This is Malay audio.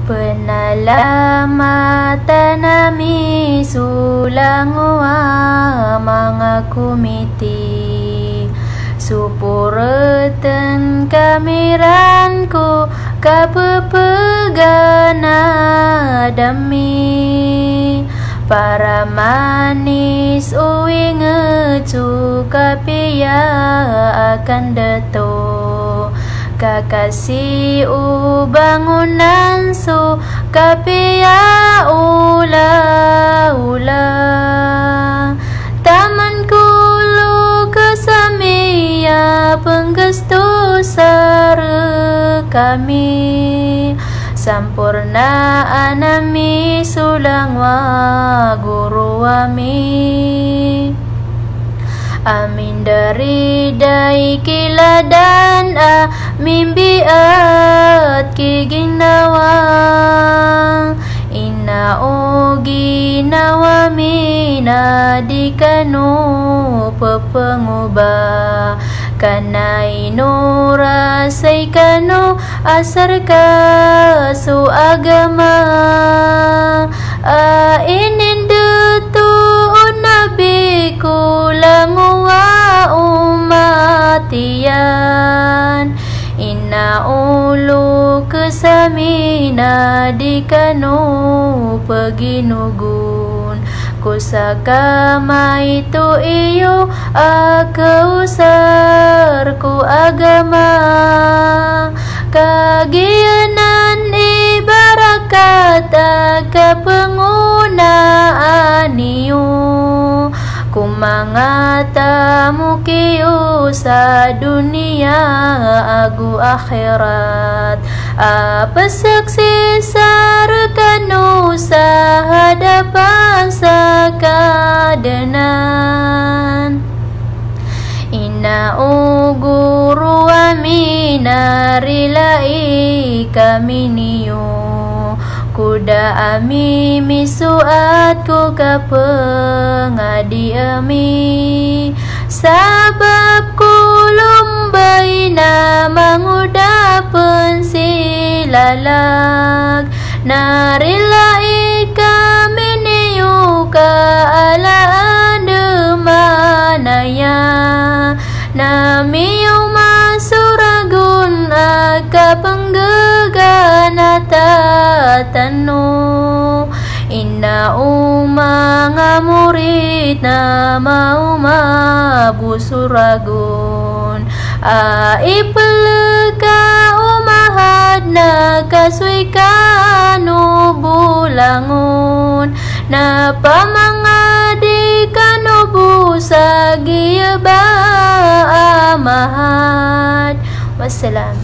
Penalamat nami sulangwa mga kumiti supureten kamiranku kapepegana dami para manis uwi ngecu kapia akan deto kakasih bangunan su kapia ula taman kulu kesamia penggestu sare kami sampurna anami sulangwa guru wami amin dari dai kila dan mimpi kiging nawa ina ugi nawa mina dikanu pepengubah kana inu rasai kanu asar kasu agama inin detu nabi kulangwa umatian inna ulu kesamina dikanu peginugun kusakama itu iyo keusarku agama kagianan ibarakat kepengunaan iyo kumangata mukiu sa dunia agu akhirat apa saksi sarkanu sa hadapan sakadenan ina uguru amina rilai kami niu kuda ami misuatku kapengadi ami sabab kulum baina mangudapen silalag narilai kami niu ka ala ademanaya nami masuragun kapenggeganata tanu inna mga murid na mauma busuragun ipelega umahad na kasui kanu bulangun na pamangadi kanu busagi ba amahad wassalam.